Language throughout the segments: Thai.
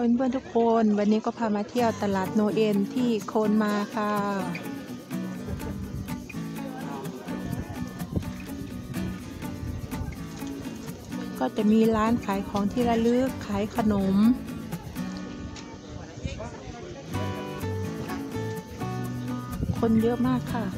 เพื่อนๆทุกคนวันนี้ก็พามาเที่ยวตลาดโนเอ็นที่โคนมาค่ะก็จะมีร้านขายของที่ระลึกขายขนมคนเยอะมากค่ะ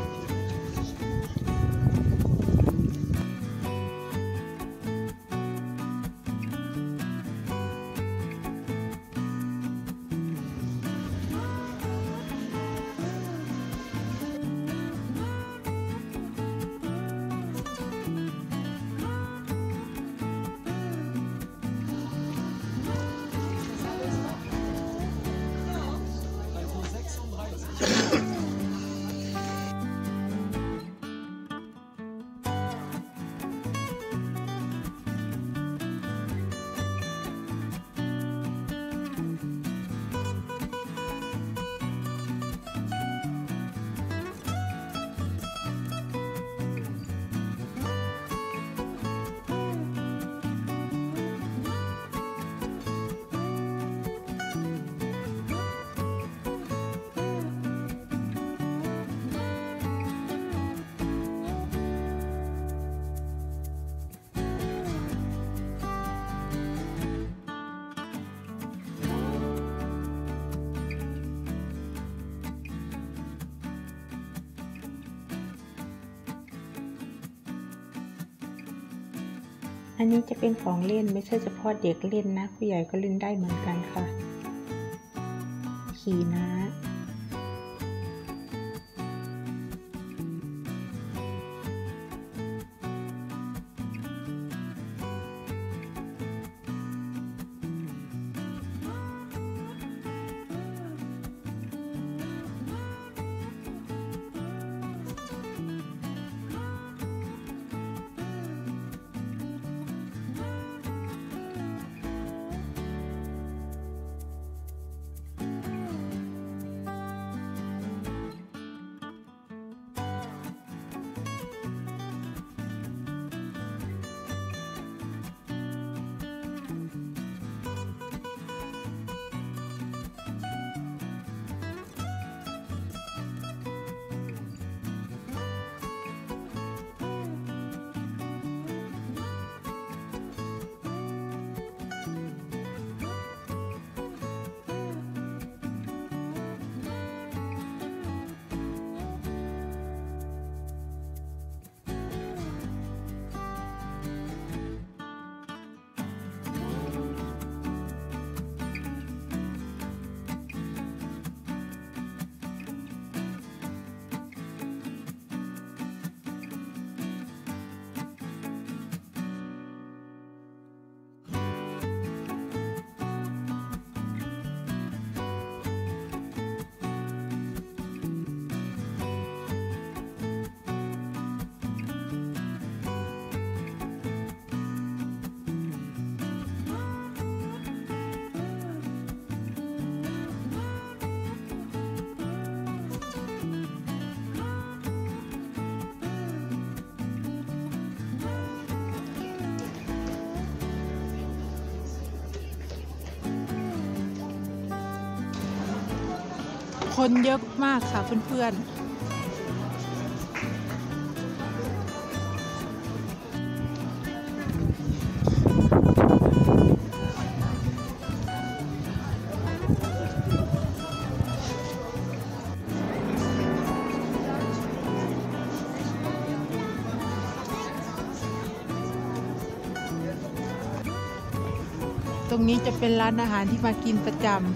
อันนี้จะเป็นของเล่นไม่ใช่เฉพาะเด็กเล่นนะผู้ใหญ่ก็เล่นได้เหมือนกันค่ะขี่ม้าคนเยอะมากค่ะเพื่อนๆตรงนี้จะเป็นร้านอาหารที่มากินประจำ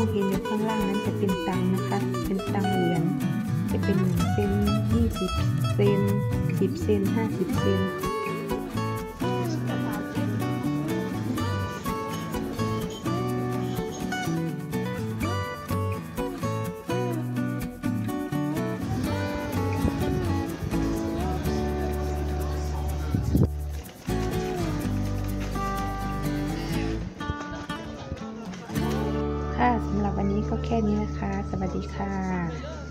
องเห็นอยู่ข้างล่างนั้นจะเป็นตังค์นะคะ เป็นตังค์เหรียญจะเป็น1 เซน 20 เซน 10 เซน 50 เซนค่ะสำหรับวันนี้ก็แค่นี้นะคะ สวัสดีค่ะ